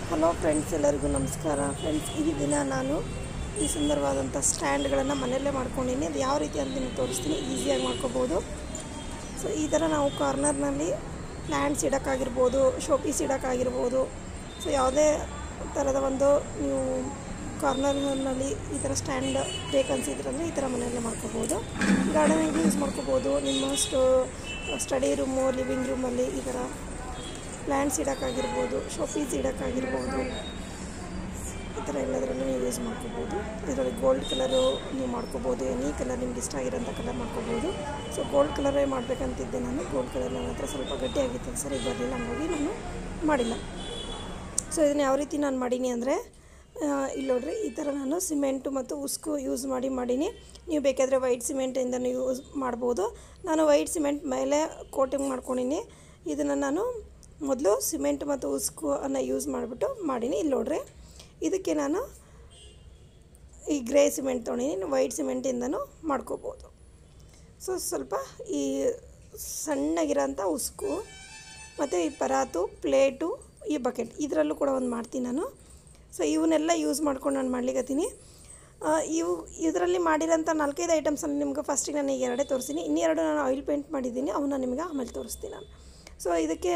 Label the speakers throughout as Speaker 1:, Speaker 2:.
Speaker 1: Hello friends, ಎಲ್ಲರಿಗೂ ನಮಸ್ಕಾರ. Friends, ಈ ದಿನ ನಾನು ಈ ಸುಂದರವಾದಂಥ ಸ್ಟ್ಯಾಂಡ್ಗಳನ್ನು ಮನೆಯಲ್ಲೇ ಮಾಡ್ಕೊಂಡಿನಿ. ಅದು ಯಾವ ರೀತಿ ಅಂತ ನಿಮಗೆ ತೋರಿಸ್ತೀನಿ. ಈಸಿಯಾಗಿ ಮಾಡ್ಕೋಬೋದು. ಸೊ ಈ ಥರ ನಾವು ಕಾರ್ನರ್ನಲ್ಲಿ ಪ್ಲ್ಯಾಂಟ್ಸ್ ಇಡೋಕ್ಕಾಗಿರ್ಬೋದು, ಶೋಪೀಸ್ ಇಡೋಕ್ಕಾಗಿರ್ಬೋದು. ಸೊ ಯಾವುದೇ ಥರದ ಒಂದು ನೀವು ಕಾರ್ನರ್ನಲ್ಲಿ ಈ ಥರ ಸ್ಟ್ಯಾಂಡ್ ಬೇಕನ್ಸಿದ್ರಂದರೆ ಈ ಥರ ಮನೆಯಲ್ಲೇ ಮಾಡ್ಕೋಬೋದು. ಗಾರ್ಡನಿಂಗ್ ಯೂಸ್ ಮಾಡ್ಕೋಬೋದು. ನಿಮ್ಮ ಸ್ಟಡಿ ರೂಮು, ಲಿವಿಂಗ್ ರೂಮಲ್ಲಿ ಈ ಥರ ಪ್ಲ್ಯಾಂಟ್ಸ್ ಇಡೋಕ್ಕಾಗಿರ್ಬೋದು, ಶೋಪೀಸ್ ಇಡೋಕ್ಕಾಗಿರ್ಬೋದು. ಈ ಥರ ಎಲ್ಲದರಲ್ಲೂ ನೀವು ಯೂಸ್ ಮಾಡ್ಕೋಬೋದು. ಇದರಲ್ಲಿ ಗೋಲ್ಡ್ ಕಲರು ನೀವು ಮಾಡ್ಕೋಬೋದು. ಎನಿ ಕಲರ್ ನಿಮ್ಗೆ ಇಷ್ಟ ಆಗಿರೋಂಥ ಕಲರ್ ಮಾಡ್ಕೋಬೋದು. ಸೊ ಗೋಲ್ಡ್ ಕಲರೇ ಮಾಡಬೇಕಂತಿದ್ದೆ ನಾನು. ಗೋಲ್ಡ್ ಕಲರ್ ನನ್ನ ಹತ್ರ ಸ್ವಲ್ಪ ಗಟ್ಟಿಯಾಗಿತ್ತು, ಸರಿ ಬರಲಿಲ್ಲ, ಹಂಗಾಗಿ ನಾನು ಮಾಡಿಲ್ಲ. ಸೊ ಇದನ್ನು ಯಾವ ರೀತಿ ನಾನು ಮಾಡೀನಿ ಅಂದರೆ, ಇಲ್ಲಿ ನೋಡ್ರಿ, ಈ ಥರ ನಾನು ಸಿಮೆಂಟು ಮತ್ತು ಉಸ್ಕು ಯೂಸ್ ಮಾಡೀನಿ. ನೀವು ಬೇಕಾದರೆ ವೈಟ್ ಸಿಮೆಂಟಿಂದನೂ ಯೂಸ್ ಮಾಡ್ಬೋದು. ನಾನು ವೈಟ್ ಸಿಮೆಂಟ್ ಮೇಲೆ ಕೋಟಿಂಗ್ ಮಾಡ್ಕೊಂಡಿನಿ. ಇದನ್ನು ನಾನು ಮೊದಲು ಸಿಮೆಂಟ್ ಮತ್ತು ಉಸ್ಕು ಅನ್ನು ಯೂಸ್ ಮಾಡಿಬಿಟ್ಟು ಮಾಡೀನಿ. ಇಲ್ಲಿ ನೋಡ್ರಿ, ಇದಕ್ಕೆ ನಾನು ಈ ಗ್ರೇ ಸಿಮೆಂಟ್ ತೊಗೊಂಡಿನಿ. ವೈಟ್ ಸಿಮೆಂಟಿಂದನೂ ಮಾಡ್ಕೋಬೋದು. ಸೊ ಸ್ವಲ್ಪ ಈ ಸಣ್ಣಗಿರೋಂಥ ಉಸ್ಕು ಮತ್ತು ಈ ಪರಾತು, ಪ್ಲೇಟು, ಈ ಬಕೆಟ್, ಇದರಲ್ಲೂ ಕೂಡ ಒಂದು ಮಾಡ್ತೀನಿ ನಾನು. ಸೊ ಇವನ್ನೆಲ್ಲ ಯೂಸ್ ಮಾಡ್ಕೊಂಡು ನಾನು ಮಾಡ್ಲಿಕ್ಕತ್ತೀನಿ. ಇದರಲ್ಲಿ ಮಾಡಿರೋಂಥ 4-5 ಐಟಮ್ಸನ್ನು ನಿಮ್ಗೆ ಫಸ್ಟಿಗೆ ನಾನು ಈಗ 2 ತೋರಿಸ್ತೀನಿ. ಇನ್ನೆರಡು ನಾನು ಆಯಿಲ್ ಪೇಂಟ್ ಮಾಡಿದ್ದೀನಿ, ಅವನ್ನ ನಿಮಗೆ ಆಮೇಲೆ ತೋರಿಸ್ತೀನಿ ನಾನು. ಸೊ ಇದಕ್ಕೆ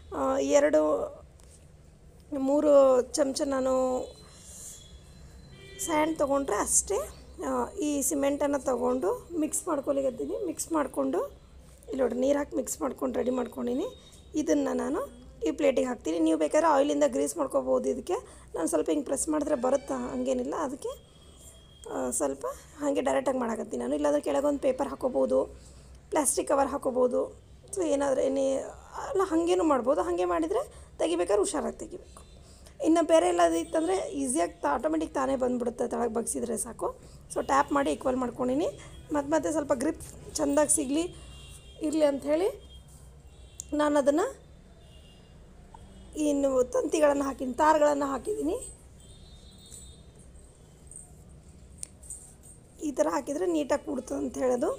Speaker 1: 2-3 ಚಮಚ ನಾನು ಸ್ಯಾಂಡ್ ತೊಗೊಂಡ್ರೆ ಅಷ್ಟೇ. ಈ ಸಿಮೆಂಟನ್ನು ತೊಗೊಂಡು ಮಿಕ್ಸ್ ಮಾಡ್ಕೊಲಿಕತ್ತೀನಿ. ಮಿಕ್ಸ್ ಮಾಡಿಕೊಂಡು ಇಲ್ಲಿ ನೋಡಿ, ನೀರು ಹಾಕಿ ಮಿಕ್ಸ್ ಮಾಡ್ಕೊಂಡು ರೆಡಿ ಮಾಡ್ಕೊಂಡಿನಿ. ಇದನ್ನು ನಾನು ಈ ಪ್ಲೇಟಿಗೆ ಹಾಕ್ತೀನಿ. ನೀವು ಬೇಕಾದ್ರೆ ಆಯಿಲಿಂದ ಗ್ರೀಸ್ ಮಾಡ್ಕೋಬೋದು. ಇದಕ್ಕೆ ನಾನು ಸ್ವಲ್ಪ ಹಿಂಗೆ ಪ್ರೆಸ್ ಮಾಡಿದ್ರೆ ಬರುತ್ತಾ, ಹಂಗೇನಿಲ್ಲ. ಅದಕ್ಕೆ ಸ್ವಲ್ಪ ಹಾಗೆ ಡೈರೆಕ್ಟಾಗಿ ಮಾಡಾಕತ್ತೀನಿ ನಾನು. ಇಲ್ಲಾಂದರೆ ಕೆಳಗೊಂದು ಪೇಪರ್ ಹಾಕೋಬೋದು, ಪ್ಲಾಸ್ಟಿಕ್ ಕವರ್ ಹಾಕೋಬೋದು. ಸೊ ಏನಾದರೂ ಅಲ್ಲ, ಹಾಗೇನೂ ಮಾಡ್ಬೋದು. ಹಾಗೆ ಮಾಡಿದರೆ ತೆಗಿಬೇಕಾದ್ರೆ ಹುಷಾರಾಗಿ ತೆಗಿಬೇಕು. ಇನ್ನು ಬೇರೆ ಎಲ್ಲದು ಇತ್ತಂದರೆ ಈಸಿಯಾಗಿ ಆಟೋಮೆಟಿಕ್ ತಾನೇ ಬಂದುಬಿಡುತ್ತೆ, ತೆಳಗೆ ಬಗ್ಸಿದ್ರೆ ಸಾಕು. ಸೊ ಟ್ಯಾಪ್ ಮಾಡಿ ಈಕ್ವಲ್ ಮಾಡ್ಕೊಂಡಿನಿ. ಮತ್ತೆ ಸ್ವಲ್ಪ ಗ್ರಿಪ್ ಚೆಂದಾಗಿ ಇರಲಿ ಅಂಥೇಳಿ ನಾನು ಅದನ್ನು ಇನ್ನು ತಂತಿಗಳನ್ನು ಹಾಕಿನಿ, ತಾರ್ಗಳನ್ನು ಹಾಕಿದ್ದೀನಿ. ಈ ಥರ ಹಾಕಿದರೆ ನೀಟಾಗಿ ಕೂಡ್ತದೆ ಅಂತ ಹೇಳೋದು.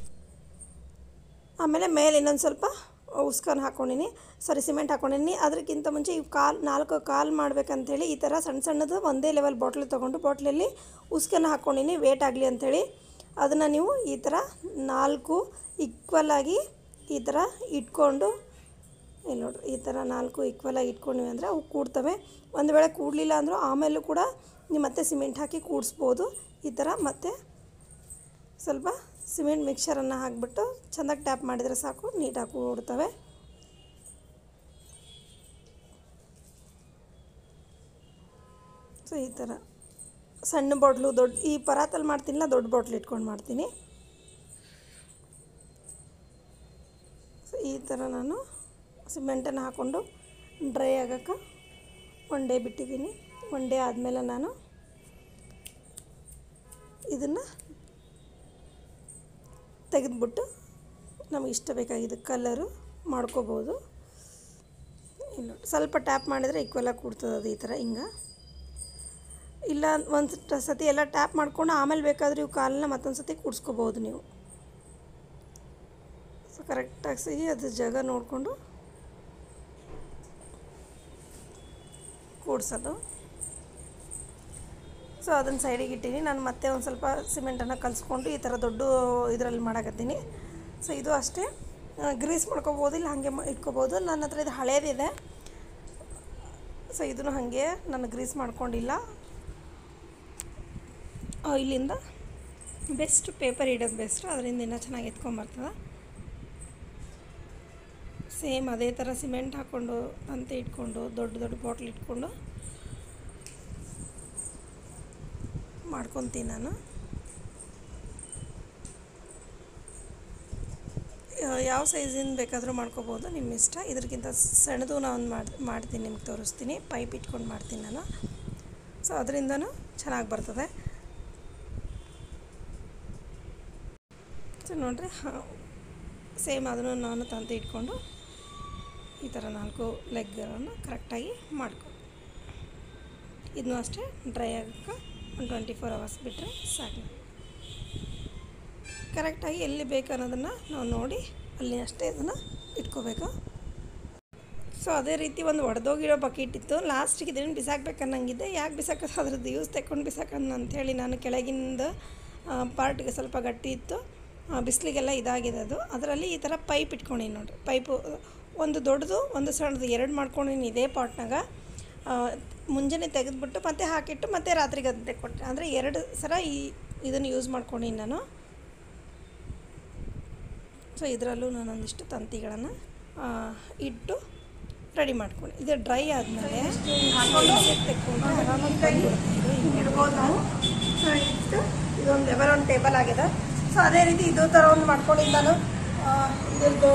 Speaker 1: ಆಮೇಲೆ ಮೇಲೆ ಇನ್ನೊಂದು ಸ್ವಲ್ಪ ಉಸ್ಕನ್ನು ಹಾಕ್ಕೊಂಡಿನಿ, ಸಿಮೆಂಟ್ ಹಾಕ್ಕೊಂಡಿನಿ. ಅದಕ್ಕಿಂತ ಮುಂಚೆ ಈ 4 ಕಾಲು ಮಾಡಬೇಕಂತೇಳಿ ಈ ಥರ ಸಣ್ಣದು ಒಂದೇ ಲೆವೆಲ್ ಬಾಟ್ಲ್ ತೊಗೊಂಡು ಬಾಟ್ಲಲ್ಲಿ ಉಸ್ಕನ್ನು ಹಾಕ್ಕೊಂಡಿನಿ, ವೇಟ್ ಆಗಲಿ ಅಂಥೇಳಿ. ಅದನ್ನು ನೀವು ಈ ಥರ 4 ಈಕ್ವಲಾಗಿ ಈ ಥರ ಇಟ್ಕೊಂಡು, ಇಲ್ಲಿ ನೋಡ್ರಿ, ಈ ಥರ 4 ಈಕ್ವಲಾಗಿ ಇಟ್ಕೊಂಡಿವಿ ಅಂದರೆ ಅವು ಕೂಡ್ತವೆ. ಒಂದು ವೇಳೆ ಕೂಡಲಿಲ್ಲ ಅಂದರೂ ಆಮೇಲೂ ಕೂಡ ನೀವು ಮತ್ತೆ ಸಿಮೆಂಟ್ ಹಾಕಿ ಕೂಡಿಸ್ಬೋದು. ಈ ಥರ ಮತ್ತೆ ಸ್ವಲ್ಪ ಸಿಮೆಂಟ್ ಮಿಕ್ಸರನ್ನು ಹಾಕಿಬಿಟ್ಟು ಚೆಂದಾಗಿ ಟ್ಯಾಪ್ ಮಾಡಿದರೆ ಸಾಕು, ನೀಟಾಗಿ ಕೂಡ್ತವೆ. ಸೊ ಈ ಥರ ಸಣ್ಣ ಬಾಟ್ಲು, ಈ ಪರಾತಲ್ಲಿ ಮಾಡ್ತೀನಿಲ್ಲ, ದೊಡ್ಡ ಬಾಟ್ಲು ಇಟ್ಕೊಂಡು ಮಾಡ್ತೀನಿ. ಸೊ ಈ ಥರ ನಾನು ಸಿಮೆಂಟನ್ನು ಹಾಕ್ಕೊಂಡು ಡ್ರೈ ಆಗೋಕ್ಕೆ 1 ಡೇ ಬಿಟ್ಟಿದ್ದೀನಿ. 1 ಡೇ ಆದಮೇಲೆ ನಾನು ಇದನ್ನು ತೆಗೆದುಬಿಟ್ಟು ನಮಗೆ ಇಷ್ಟ ಬೇಕಾಗಿದ್ದು ಕಲರು ಮಾಡ್ಕೋಬೋದು. ಇಲ್ಲ, ಸ್ವಲ್ಪ ಟ್ಯಾಪ್ ಮಾಡಿದರೆ ಈಕ್ವಲಾಗಿ ಕೂಡ್ತದೆ ಅದು. ಈ ಥರ ಹಿಂಗೆ ಇಲ್ಲ, ಒಂದು ಸತಿ ಎಲ್ಲ ಟ್ಯಾಪ್ ಮಾಡ್ಕೊಂಡು ಆಮೇಲೆ ಬೇಕಾದರೆ ಇವು ಕಾಲನ್ನ ಮತ್ತೊಂದು ಸತಿ ಕೂಡಿಸ್ಕೋಬೋದು ನೀವು. ಸೊ ಕರೆಕ್ಟಾಗಿ ಸಿಗಿ ಅದು ಜಾಗ ನೋಡಿಕೊಂಡು ಕೂಡಿಸೋದು. ಸೊ ಅದನ್ನು ಸೈಡಿಗೆ ಇಟ್ಟೀನಿ. ನಾನು ಮತ್ತೆ ಒಂದು ಸ್ವಲ್ಪ ಸಿಮೆಂಟನ್ನು ಕಲಿಸ್ಕೊಂಡು ಈ ಥರ ದೊಡ್ಡ ಇದರಲ್ಲಿ ಮಾಡಾಕತ್ತೀನಿ. ಸೊ ಇದು ಅಷ್ಟೇ, ಗ್ರೀಸ್ ಮಾಡ್ಕೋಬೋದು, ಇಲ್ಲ ಹಾಗೆ ಇಟ್ಕೋಬೋದು. ನನ್ನ ಹತ್ರ ಇದು ಹಳೇದಿದೆ. ಸೊ ಇದನ್ನು ಹಾಗೆ ನಾನು ಗ್ರೀಸ್ ಮಾಡ್ಕೊಂಡಿಲ್ಲ. ಆಯಿಲಿಂದ ಬೆಸ್ಟ್ ಪೇಪರ್ ಇಡೋದು ಬೆಸ್ಟ್, ಅದರಿಂದ ಇನ್ನೂ ಚೆನ್ನಾಗಿ ಎತ್ಕೊಂಬರ್ತದೆ. ಸೇಮ್ ಅದೇ ಥರ ಸಿಮೆಂಟ್ ಹಾಕ್ಕೊಂಡು ತಂತಿ ಇಟ್ಕೊಂಡು ದೊಡ್ಡ ಬಾಟ್ಲ್ ಇಟ್ಕೊಂಡು ಮಾಡ್ಕೊತೀನಿ ನಾನು. ಯಾವ ಸೈಜಿಂದ ಬೇಕಾದರೂ ಮಾಡ್ಕೋಬೋದು, ನಿಮ್ಮ ಇಷ್ಟ. ಇದಕ್ಕಿಂತ ಸಣ್ಣದು ನಾನು ಮಾಡ್ತೀನಿ, ನಿಮ್ಗೆ ತೋರಿಸ್ತೀನಿ. ಪೈಪ್ ಇಟ್ಕೊಂಡು ಮಾಡ್ತೀನಿ ನಾನು. ಸೊ ಅದರಿಂದನೂ ಚೆನ್ನಾಗಿ ಬರ್ತದೆ. ಸೊ ನೋಡಿರಿ, ಸೇಮ್ ಅದನ್ನು ನಾನು ತಂತಿ ಇಟ್ಕೊಂಡು ಈ ಥರ 4 ಲೆಗ್ಗಳನ್ನು ಕರೆಕ್ಟಾಗಿ ಮಾಡ್ಕೊ. ಇದನ್ನೂ ಅಷ್ಟೇ ಡ್ರೈ ಆಗೋಕ್ಕೆ 24 ಅವರ್ಸ್ ಬಿಟ್ಟರೆ ಸಾಕು. ಕರೆಕ್ಟಾಗಿ ಎಲ್ಲಿ ಬೇಕು ಅನ್ನೋದನ್ನು ನಾವು ನೋಡಿ ಅಲ್ಲಿ ಅಷ್ಟೇ ಇದನ್ನು ಇಟ್ಕೋಬೇಕು. ಸೊ ಅದೇ ರೀತಿ ಒಂದು ಒಡೆದೋಗಿರೋ ಬಕೆಟ್ ಇತ್ತು. ಲಾಸ್ಟಿಗೆ ಇದನ್ನು ಬಿಸಾಕ್ಬೇಕನ್ನಂಗಿದ್ದೆ. ಯಾಕೆ ಬಿಸಾಕೋದು, ಅದ್ರದ್ದು ಯೂಸ್ ತೆಕ್ಕೊಂಡು ಬಿಸಾಕನ್ನ ಅಂಥೇಳಿ ನಾನು ಕೆಳಗಿಂದ ಪಾರ್ಟ್ಗೆ ಸ್ವಲ್ಪ ಗಟ್ಟಿ ಇತ್ತು, ಬಿಸಿಲಿಗೆಲ್ಲ ಇದಾಗಿದೆ ಅದು. ಅದರಲ್ಲಿ ಈ ಥರ ಪೈಪ್ ಇಟ್ಕೊಂಡಿನಿ ನೋಡಿರಿ. ಪೈಪು ಒಂದು ದೊಡ್ಡದು ಒಂದು ಸಣ್ಣದು 2 ಮಾಡ್ಕೊಂಡಿನಿ ಇದೇ ಪಾಟ್ನಾಗ. ಮುಂಜಾನೆ ತೆಗೆದುಬಿಟ್ಟು ಮತ್ತೆ ಹಾಕಿಟ್ಟು ಮತ್ತೆ ರಾತ್ರಿಗೆ ಅದು ತೆಕ್ಕೊಟ್ಟೆ. ಅಂದರೆ 2 ಸಲ ಇದನ್ನು ಯೂಸ್ ಮಾಡ್ಕೊಂಡಿನಿ ನಾನು. ಸೊ ಇದರಲ್ಲೂ ನಾನೊಂದಿಷ್ಟು ತಂತಿಗಳನ್ನು ಇಟ್ಟು ರೆಡಿ ಮಾಡ್ಕೊಂಡು ಇದು ಡ್ರೈ ಆದಮೇಲೆ ಇಡ್ಬೋದು ನಾವು. ಸೊ ಇಟ್ಟು ಇದೊಂದು ಲೆವೆಲ್ ಒಂದು ಟೇಬಲ್ ಆಗಿದೆ. ಸೊ ಅದೇ ರೀತಿ ಇದು ಥರ ಒಂದು ಮಾಡ್ಕೊಂಡಿದ್ದು ನಾನು. ಇದ್ರದ್ದು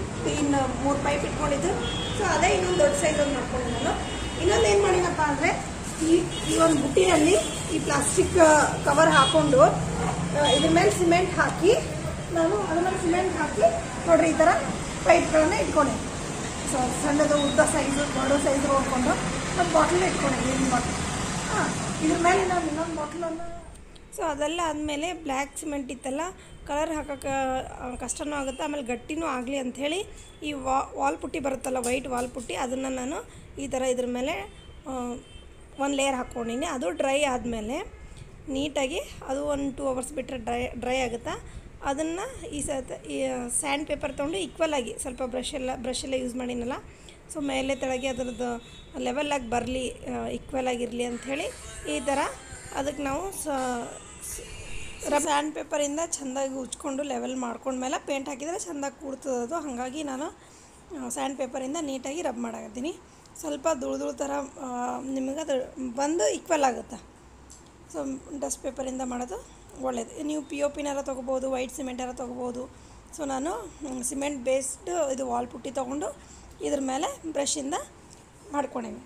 Speaker 1: 3 ಪೈಪ್ ಇಟ್ಕೊಂಡಿದ್ದು. ಸೊ ಅದೇ ಇನ್ನೊಂದು ದೊಡ್ಡ ಸೈಜ್ ಒಂದು ಮಾಡ್ಕೊಂಡಿದ್ದು ನಾನು. ಇನ್ನೊಂದು ಏನು ಮಾಡಿನಪ್ಪ ಅಂದರೆ ಈ ಒಂದು ಬುಟ್ಟಿನಲ್ಲಿ ಈ ಪ್ಲಾಸ್ಟಿಕ್ ಕವರ್ ಹಾಕ್ಕೊಂಡು ಇದ್ರ ಮೇಲೆ ಸಿಮೆಂಟ್ ಹಾಕಿ ನಾನು ಅದ್ರ ಮೇಲೆ ಸಿಮೆಂಟ್ ಹಾಕಿ ನೋಡಿರಿ ಈ ಥರ ಪೈಪ್ಗಳನ್ನ ಇಟ್ಕೊಂಡೆ. ಸೊ ಸಣ್ಣದು ಉದ್ದ ಸೈಜು ದೊಡ್ಡ ಸೈಜ್ ನೋಡಿಕೊಂಡು ಒಂದು ಬಾಟ್ಲ್ ಇಟ್ಕೊಂಡೆ, ನೀರಿನ ಬಾಟ್ಲ್. ಇದ್ರ ಮೇಲೆ ನಾನು ಇನ್ನೊಂದು ಬಾಟ್ಲನ್ನು. ಸೊ ಅದೆಲ್ಲ ಆದಮೇಲೆ ಬ್ಲ್ಯಾಕ್ ಸಿಮೆಂಟ್ ಇತ್ತಲ್ಲ, ಕಲರ್ ಹಾಕೋಕ್ಕೆ ಕಷ್ಟನೂ ಆಗುತ್ತೆ, ಆಮೇಲೆ ಗಟ್ಟಿನೂ ಆಗಲಿ ಅಂಥೇಳಿ ಈ ವಾಲ್ ಪುಟ್ಟಿ ಬರುತ್ತಲ್ಲ, ವೈಟ್ ವಾಲ್ ಪುಟ್ಟಿ, ಅದನ್ನು ನಾನು ಈ ಥರ ಇದ್ರ ಮೇಲೆ ಒಂದು ಲೇಯರ್ ಹಾಕ್ಕೊಂಡಿನಿ. ಅದು ಡ್ರೈ ಆದಮೇಲೆ ನೀಟಾಗಿ ಅದು ಒಂದು 2 ಅವರ್ಸ್ ಬಿಟ್ಟರೆ ಡ್ರೈ ಆಗುತ್ತಾ. ಅದನ್ನು ಈ ಸ್ಯಾಂಡ್ ಪೇಪರ್ ತೊಗೊಂಡು ಈಕ್ವಲಾಗಿ ಸ್ವಲ್ಪ ಬ್ರಷ್ ಎಲ್ಲ ಯೂಸ್ ಮಾಡಿನಲ್ಲ, ಸೊ ಮೇಲೆ ತೆಳಗೆ ಅದರದ್ದು ಲೆವೆಲಾಗಿ ಬರಲಿ, ಈಕ್ವಲಾಗಿರಲಿ ಅಂಥೇಳಿ ಈ ಥರ ಅದಕ್ಕೆ ನಾವು ಸ್ಯಾಂಡ್ ಪೇಪರಿಂದ ಚೆಂದಾಗಿ ಉಜ್ಕೊಂಡು ಲೆವೆಲ್ ಮಾಡ್ಕೊಂಡ್ಮೇಲೆ ಪೇಂಟ್ ಹಾಕಿದರೆ ಚೆಂದಾಗಿ ಕೂಡ್ತದದು. ಹಾಗಾಗಿ ನಾನು ಸ್ಯಾಂಡ್ ಪೇಪರಿಂದ ನೀಟಾಗಿ ರಬ್ ಮಾಡಾಕತ್ತೀನಿ. ಸ್ವಲ್ಪ ಧೂಳು ಥರ ನಿಮಗೆ ಅದು ಬಂದು ಈಕ್ವಲ್ ಆಗುತ್ತೆ. ಸೊ ಡಸ್ಟ್ ಪೇಪರಿಂದ ಮಾಡೋದು ಒಳ್ಳೆಯದು. ನೀವು POP ತೊಗೋಬೋದು, ವೈಟ್ ಸಿಮೆಂಟಾರ ತೊಗೋಬೋದು. ಸೊ ನಾನು ಸಿಮೆಂಟ್ ಬೇಸ್ಡ್ ಇದು ವಾಲ್ ಪುಟ್ಟಿ ತೊಗೊಂಡು ಇದ್ರ ಮೇಲೆ ಬ್ರಷಿಂದ ಮಾಡ್ಕೊಂಡೀನಿ.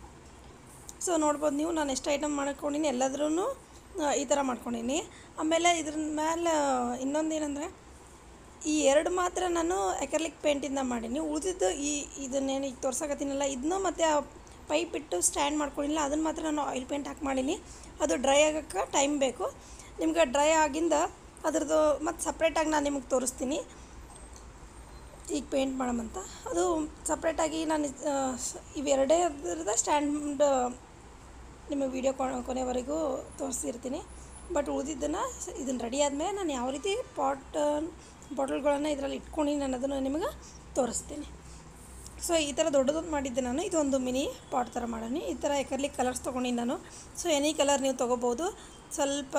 Speaker 1: ಸೊ ನೋಡ್ಬೋದು ನೀವು ನಾನು ಎಷ್ಟು ಐಟಮ್ ಮಾಡ್ಕೊಂಡಿನಿ, ಎಲ್ಲದ್ರೂ ಈ ಥರ ಮಾಡ್ಕೊಂಡೀನಿ. ಆಮೇಲೆ ಇದ್ರ ಮೇಲೆ ಇನ್ನೊಂದೇನೆಂದರೆ ಈ 2 ಮಾತ್ರ ನಾನು ಎಕ್ರಲಿಕ್ ಪೇಂಟಿಂದ ಮಾಡೀನಿ. ಉಳಿದಿದ್ದು ಇದನ್ನೇನು ಈಗ ತೋರ್ಸಕತ್ತೀನಲ್ಲ, ಇದನ್ನೂ ಮತ್ತು ಆ ಪೈಪ್ ಇಟ್ಟು ಸ್ಟ್ಯಾಂಡ್ ಮಾಡ್ಕೊಂಡಿಲ್ಲ, ಅದನ್ನು ಮಾತ್ರ ನಾನು ಆಯಿಲ್ ಪೇಂಟ್ ಹಾಕಿ ಮಾಡೀನಿ. ಅದು ಡ್ರೈ ಆಗೋಕ್ಕೆ ಟೈಮ್ ಬೇಕು. ನಿಮ್ಗೆ ಡ್ರೈ ಆಗಿಂದ ಅದ್ರದ್ದು ಮತ್ತು ಸಪ್ರೇಟಾಗಿ ನಾನು ನಿಮಗೆ ತೋರಿಸ್ತೀನಿ ಈಗ ಪೇಂಟ್ ಮಾಡಮಂತ. ಅದು ಸಪ್ರೇಟಾಗಿ ನಾನು ಇವೆರಡೇ ಅದರದ ಸ್ಟ್ಯಾಂಡ್ ನಿಮಗೆ ವಿಡಿಯೋ ಕೊನೆವರೆಗೂ ತೋರಿಸ್ತಿರ್ತೀನಿ. ಬಟ್ ಉಳಿದಿದ್ದನ್ನು ಇದನ್ನು ರೆಡಿ ಆದಮೇಲೆ ನಾನು ಯಾವ ರೀತಿ ಬಾಟಲ್ಗಳನ್ನು ಇದರಲ್ಲಿ ಇಟ್ಕೊಂಡು ನಾನು ಅದನ್ನು ನಿಮಗೆ ತೋರಿಸ್ತೀನಿ. ಸೊ ಈ ಥರ ದೊಡ್ಡದೊಂದು ಮಾಡಿದ್ದೆ ನಾನು. ಇದೊಂದು ಮಿನಿ ಪಾಟ್ ಥರ ಮಾಡೀನಿ. ಈ ಥರ ಎಕರ್ಲಿಕ್ ಕಲರ್ಸ್ ತೊಗೊಂಡಿನಿ ನಾನು. ಸೊ ಎನಿ ಕಲರ್ ನೀವು ತೊಗೋಬೋದು. ಸ್ವಲ್ಪ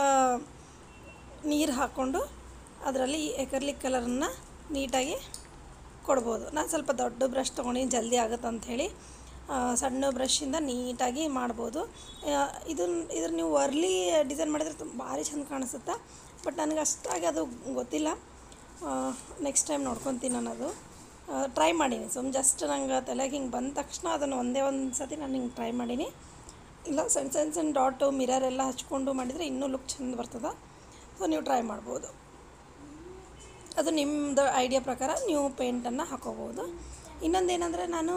Speaker 1: ನೀರು ಹಾಕ್ಕೊಂಡು ಅದರಲ್ಲಿ ಎಕರ್ಲಿಕ್ ಕಲರನ್ನು ನೀಟಾಗಿ ಕೊಡ್ಬೋದು. ನಾನು ಸ್ವಲ್ಪ ದೊಡ್ಡ ಬ್ರಷ್ ತೊಗೊಂಡಿನಿ, ಜಲ್ದಿ ಆಗುತ್ತೆ ಅಂಥೇಳಿ. ಸಣ್ಣ ಬ್ರಷಿಂದ ನೀಟಾಗಿ ಮಾಡ್ಬೋದು. ಇದ್ರ ನೀವು ವರ್ಲಿ ಡಿಸೈನ್ ಮಾಡಿದರೆ ಭಾರಿ ಚೆಂದ ಕಾಣಿಸುತ್ತೆ. ಬಟ್ ನನಗೆ ಅಷ್ಟಾಗಿ ಅದು ಗೊತ್ತಿಲ್ಲ. ನೆಕ್ಸ್ಟ್ ಟೈಮ್ ನೋಡ್ಕೊತೀನಿ ನಾನು. ಅದು ಟ್ರೈ ಮಾಡೀನಿ. ಜಸ್ಟ್ ನಂಗೆ ತಲೆಗೆ ಹಿಂಗೆ ಬಂದ ತಕ್ಷಣ ಅದನ್ನು ಒಂದೇ ಒಂದು ಸತಿ ನಾನು ಹಿಂಗೆ ಟ್ರೈ ಮಾಡೀನಿ. ಇಲ್ಲ ಸಣ್ಣ ಡಾಟು ಮಿರರ್ ಎಲ್ಲ ಹಚ್ಕೊಂಡು ಮಾಡಿದರೆ ಇನ್ನೂ ಲುಕ್ ಚೆಂದ ಬರ್ತದೆ. ಸೊ ನೀವು ಟ್ರೈ ಮಾಡ್ಬೋದು. ಅದು ನಿಮ್ಮದು ಐಡಿಯಾ ಪ್ರಕಾರ ನೀವು ಪೇಂಟನ್ನು ಹಾಕೋಬೋದು. ಇನ್ನೊಂದೇನೆಂದರೆ ನಾನು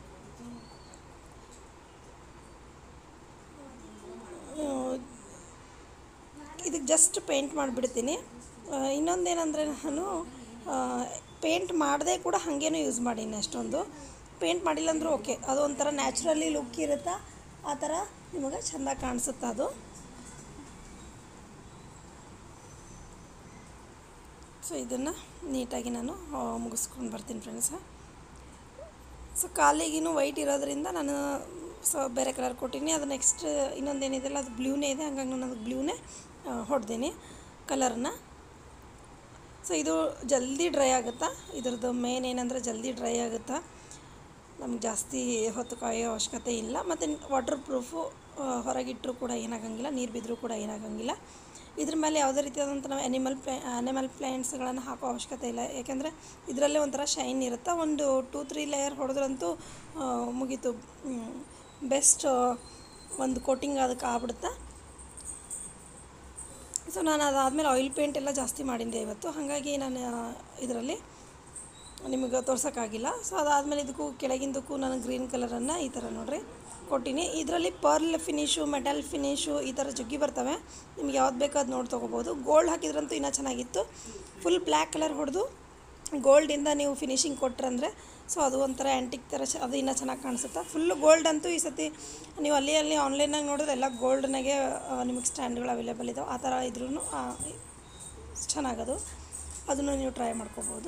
Speaker 1: ಇದಕ್ಕೆ ಜಸ್ಟ್ ಪೇಂಟ್ ಮಾಡಿಬಿಡ್ತೀನಿ. ಇನ್ನೊಂದೇನೆಂದರೆ ನಾನು ಪೇಂಟ್ ಮಾಡದೆ ಕೂಡ ಹಾಗೇನೂ ಯೂಸ್ ಮಾಡೀನಿ. ಅಷ್ಟೊಂದು ಪೇಂಟ್ ಮಾಡಿಲ್ಲ ಅಂದರೂ ಓಕೆ, ಅದು ಒಂಥರ ನ್ಯಾಚುರಲಿ ಲುಕ್ ಇರುತ್ತೆ. ಆ ಥರ ನಿಮಗೆ ಚೆಂದ ಕಾಣಿಸುತ್ತೆ ಅದು. ಸೊ ಇದನ್ನು ನೀಟಾಗಿ ನಾನು ಮುಗಿಸ್ಕೊಂಡು ಬರ್ತೀನಿ ಫ್ರೆಂಡ್ಸ. ಸೊ ಕಾಲಿಗಿನೂ ವೈಟ್ ಇರೋದ್ರಿಂದ ನಾನು ಬೇರೆ ಕಲರ್ ಕೊಟ್ಟೀನಿ. ಅದು ನೆಕ್ಸ್ಟ್ ಇನ್ನೊಂದೇನಿದೆಯಲ್ಲ ಅದು ಬ್ಲೂನೇ ಇದೆ, ಹಂಗಾಗಿ ನಾನು ಅದು ಬ್ಲೂನೇ ಹೊಡೆದೀನಿ ಕಲರನ್ನ. ಸೊ ಇದು ಜಲ್ದಿ ಡ್ರೈ ಆಗುತ್ತಾ. ಇದ್ರದ್ದು ಮೇನ್ ಏನಂದರೆ ಜಲ್ದಿ ಡ್ರೈ ಆಗುತ್ತಾ, ನಮ್ಗೆ ಜಾಸ್ತಿ ಹೊತ್ತು ಕಾಯೋ ಅವಶ್ಯಕತೆ ಇಲ್ಲ. ಮತ್ತು ವಾಟರ್ ಪ್ರೂಫು, ಹೊರಗಿಟ್ಟರೂ ಕೂಡ ಏನಾಗಂಗಿಲ್ಲ, ನೀರು ಬಿದ್ದರೂ ಕೂಡ ಏನಾಗಂಗಿಲ್ಲ. ಇದ್ರ ಮೇಲೆ ಯಾವುದೇ ರೀತಿಯಾದಂಥ ನಾವು ಅನಿಮಲ್ ಪ್ಲ್ಯಾಂಟ್ಸ್ಗಳನ್ನು ಹಾಕೋ ಅವಶ್ಯಕತೆ ಇಲ್ಲ. ಯಾಕೆಂದರೆ ಇದರಲ್ಲೇ ಒಂಥರ ಶೈನ್ ಇರುತ್ತೆ. ಒಂದು 2-3 ಲೇಯರ್ ಹೊಡೆದ್ರಂತೂ ಮುಗೀತು, ಬೆಸ್ಟ್ ಒಂದು ಕೋಟಿಂಗ್ ಅದಕ್ಕೆ ಆಗ್ಬಿಡುತ್ತೆ. ಸೊ ನಾನು ಅದಾದಮೇಲೆ ಆಯಿಲ್ ಪೇಂಟ್ ಎಲ್ಲ ಜಾಸ್ತಿ ಮಾಡಿದ್ದೆ ಇವತ್ತು, ಹಾಗಾಗಿ ನಾನು ಇದರಲ್ಲಿ ನಿಮಗೆ ತೋರ್ಸೋಕ್ಕಾಗಿಲ್ಲ. ಸೊ ಅದಾದಮೇಲೆ ಇದಕ್ಕೂ ಕೆಳಗಿಂದಕ್ಕೂ ನಾನು ಗ್ರೀನ್ ಕಲರನ್ನು ಈ ಥರ ನೋಡಿರಿ ಕೊಟ್ಟಿನಿ. ಇದರಲ್ಲಿ ಪರ್ಲ್ ಫಿನಿಶು, ಮೆಟಲ್ ಫಿನಿಶು ಈ ಥರ ಜಗ್ಗಿ ಬರ್ತವೆ. ನಿಮ್ಗೆ ಯಾವ್ದು ಬೇಕೋ ಅದು ನೋಡಿ ತೊಗೋಬೋದು. ಗೋಲ್ಡ್ ಹಾಕಿದ್ರಂತೂ ಇನ್ನೂ ಚೆನ್ನಾಗಿತ್ತು. ಫುಲ್ ಬ್ಲ್ಯಾಕ್ ಕಲರ್ ಹೊಡೆದು ಗೋಲ್ಡಿಂದ ನೀವು ಫಿನಿಶಿಂಗ್ ಕೊಟ್ರಂದರೆ ಸೊ ಅದು ಒಂಥರ ಆ್ಯಂಟಿಕ್ ಥರ ಅದು ಇನ್ನೂ ಚೆನ್ನಾಗಿ ಕಾಣಿಸುತ್ತೆ. ಫುಲ್ಲು ಗೋಲ್ಡ್ ಅಂತೂ ಈ ಸತಿ ನೀವು ಅಲ್ಲಿ ಆನ್ಲೈನಾಗ ನೋಡಿದ್ರೆ ಎಲ್ಲ ಗೋಲ್ಡ್ನಾಗೆ ನಿಮಗೆ ಸ್ಟ್ಯಾಂಡ್ಗಳು ಅವೈಲೇಬಲ್ ಇದಾವೆ. ಆ ಥರ ಇದ್ರೂ ಚೆನ್ನಾಗದು, ಅದನ್ನು ನೀವು ಟ್ರೈ ಮಾಡ್ಕೋಬೋದು.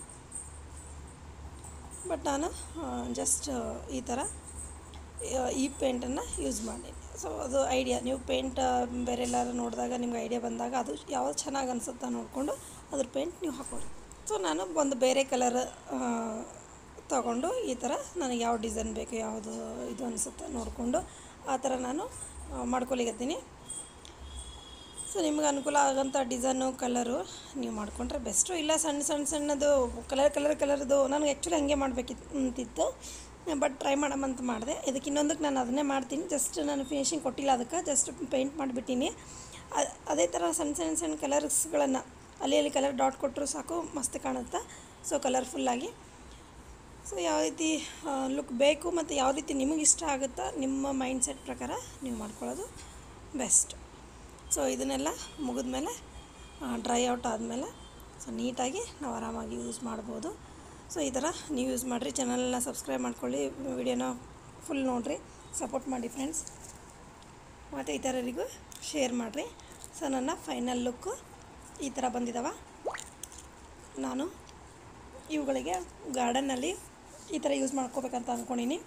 Speaker 1: ಬಟ್ ನಾನು ಜಸ್ಟ್ ಈ ಥರ ಈ ಪೇಂಟನ್ನು ಯೂಸ್ ಮಾಡೀನಿ. ಸೊ ಅದು ಐಡಿಯಾ, ನೀವು ಪೇಂಟ್ ಬೇರೆ ಎಲ್ಲರೂ ನೋಡಿದಾಗ ನಿಮ್ಗೆ ಐಡಿಯಾ ಬಂದಾಗ ಅದು ಯಾವ್ದು ಚೆನ್ನಾಗಿ ಅನಿಸುತ್ತಾ ನೋಡಿಕೊಂಡು ಅದ್ರ ಪೇಂಟ್ ನೀವು ಹಾಕೊಳ್ಳಿ. ಸೊ ನಾನು ಒಂದು ಬೇರೆ ಕಲರ್ ತೊಗೊಂಡು ಈ ಥರ ನನಗೆ ಯಾವ ಡಿಸೈನ್ ಬೇಕು, ಯಾವುದು ಇದು ಅನಿಸುತ್ತೆ ನೋಡಿಕೊಂಡು ಆ ಥರ ನಾನು ಮಾಡ್ಕೊಲಿಕತ್ತೀನಿ. ಸೊ ನಿಮ್ಗೆ ಅನುಕೂಲ ಆಗೋಂಥ ಡಿಸೈನು ಕಲರು ನೀವು ಮಾಡಿಕೊಂಡ್ರೆ ಬೆಸ್ಟು. ಇಲ್ಲ ಸಣ್ಣದು ಕಲರ್ದು ನನಗೆ ಆ್ಯಕ್ಚುಲಿ ಹಂಗೆ ಮಾಡಬೇಕಿತ್ತು, ಬಟ್ ಟ್ರೈ ಮಾಡಮಂತ ಮಾಡಿದೆ. ಇದಕ್ಕೆ ಇನ್ನೊಂದಕ್ಕೆ ನಾನು ಅದನ್ನೇ ಮಾಡ್ತೀನಿ. ಜಸ್ಟ್ ನಾನು ಫಿನಿಶಿಂಗ್ ಕೊಟ್ಟಿಲ್ಲ, ಅದಕ್ಕೆ ಜಸ್ಟ್ ಪೇಂಟ್ ಮಾಡಿಬಿಟ್ಟಿನಿ. ಅದೇ ಥರ ಸಣ್ಣ ಕಲರ್ಸ್ಗಳನ್ನು ಅಲ್ಲಿ ಕಲರ್ ಡಾಟ್ ಕೊಟ್ಟರು ಸಾಕು, ಮಸ್ತ್ ಕಾಣುತ್ತೆ. ಸೊ ಕಲರ್ಫುಲ್ಲಾಗಿ, ಸೊ ಯಾವ ರೀತಿ ಲುಕ್ ಬೇಕು ಮತ್ತು ಯಾವ ರೀತಿ ನಿಮಗೆ ಇಷ್ಟ ಆಗುತ್ತಾ ನಿಮ್ಮ ಮೈಂಡ್ಸೆಟ್ ಪ್ರಕಾರ ನೀವು ಮಾಡ್ಕೊಳ್ಳೋದು ಬೆಸ್ಟ್. ಸೊ ಇದನ್ನೆಲ್ಲ ಮುಗಿದ್ಮೇಲೆ ಡ್ರೈ ಔಟ್ ಆದಮೇಲೆ ಸೊ ನೀಟಾಗಿ ನಾವು ಆರಾಮಾಗಿ ಯೂಸ್ ಮಾಡ್ಬೋದು. ಸೊ ಈ ಥರ ನೀವು ಯೂಸ್ ಮಾಡಿರಿ. ಚಾನಲ್ನ ಸಬ್ಸ್ಕ್ರೈಬ್ ಮಾಡ್ಕೊಳ್ಳಿ, ವಿಡಿಯೋನ ಫುಲ್ ನೋಡಿರಿ, ಸಪೋರ್ಟ್ ಮಾಡಿ ಫ್ರೆಂಡ್ಸ್, ಮತ್ತು ಈ ಥರರಿಗೂ ಶೇರ್ ಮಾಡಿರಿ. ಸೊ ನನ್ನ ಫೈನಲ್ ಲುಕ್ಕು ಈ ಥರ ಬಂದಿದ್ದಾವೆ. ನಾನು ಇವುಗಳಿಗೆ ಗಾರ್ಡನ್ನಲ್ಲಿ ಈ ಥರ ಯೂಸ್ ಮಾಡ್ಕೋಬೇಕಂತ ಅಂದ್ಕೊಂಡೀನಿ.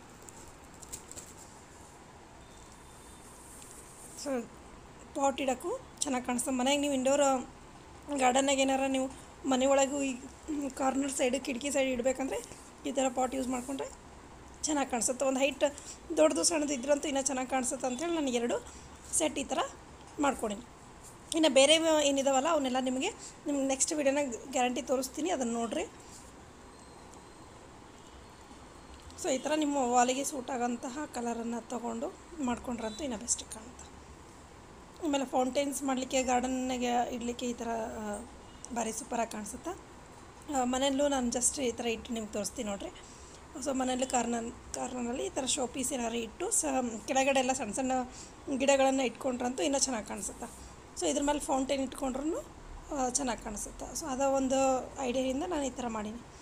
Speaker 1: ಸೊ ಪಾಟ್ ಇಡೋಕ್ಕೂ ಚೆನ್ನಾಗಿ ಕಾಣಿಸ್ತದೆ. ಮನೆಗೆ ನೀವು ಇಂಡೋರ್ ಗಾರ್ಡನ್ನಾಗ ಏನಾರ ನೀವು ಮನೆ ಒಳಗೂ ಈ ಕಾರ್ನರ್ ಸೈಡು ಕಿಟಕಿ ಸೈಡ್ ಇಡಬೇಕಂದ್ರೆ ಈ ಥರ ಪಾಟ್ ಯೂಸ್ ಮಾಡಿಕೊಂಡ್ರೆ ಚೆನ್ನಾಗಿ ಕಾಣಿಸುತ್ತೆ. ಒಂದು ಹೈಟ್ ದೊಡ್ಡದು ಸಣ್ಣದು ಇದ್ರಂತೂ ಇನ್ನೂ ಚೆನ್ನಾಗಿ ಕಾಣಿಸುತ್ತೆ ಅಂಥೇಳಿ ನಾನು 2 ಸೆಟ್ ಈ ಥರ ಮಾಡ್ಕೊಂಡೀನಿ. ಇನ್ನು ಬೇರೆ ಏನಿದಾವಲ್ಲ ಅವನ್ನೆಲ್ಲ ನಿಮಗೆ ನೆಕ್ಸ್ಟ್ ವೀಡಿಯೋನಾಗ ಗ್ಯಾರಂಟಿ ತೋರಿಸ್ತೀನಿ, ಅದನ್ನು ನೋಡಿರಿ. ಸೊ ಈ ಥರ ನಿಮ್ಮ ವಾಲಿಗೆ ಸೂಟ್ ಆಗೋಂತಹ ಕಲರನ್ನು ತೊಗೊಂಡು ಮಾಡ್ಕೊಂಡ್ರಂತೂ ಇನ್ನೂ ಬೆಸ್ಟ್ ಕಾಣುತ್ತೆ. ಆಮೇಲೆ ಫೌಂಟೇನ್ಸ್ ಮಾಡಲಿಕ್ಕೆ ಗಾರ್ಡನ್ನಾಗೆ ಇಡಲಿಕ್ಕೆ ಈ ಥರ ಭಾರಿ ಸೂಪರಾಗಿ ಕಾಣಿಸುತ್ತೆ. ಮನೆಯಲ್ಲೂ ನಾನು ಜಸ್ಟ್ ಈ ಥರ ಇಟ್ಟು ನಿಮ್ಗೆ ತೋರಿಸ್ತೀನಿ ನೋಡಿರಿ. ಸೊ ಮನೆಯಲ್ಲೂ ಕಾರ್ನರಲ್ಲಿ ಈ ಥರ ಶೋ ಪೀಸ್ ಏನಾದ್ರು ಇಟ್ಟು ಕೆಳಗಡೆ ಎಲ್ಲ ಸಣ್ಣ ಗಿಡಗಳನ್ನು ಇಟ್ಕೊಂಡ್ರಂತೂ ಇನ್ನೂ ಚೆನ್ನಾಗಿ ಕಾಣಿಸುತ್ತೆ. ಸೊ ಇದ್ರ ಮೇಲೆ ಫೌಂಟೇನ್ ಇಟ್ಕೊಂಡ್ರೂ ಚೆನ್ನಾಗಿ ಕಾಣಿಸುತ್ತೆ. ಸೊ ಅದೋ ಒಂದು ಐಡಿಯಾದಿಂದ ನಾನು ಈ ಥರ ಮಾಡೀನಿ.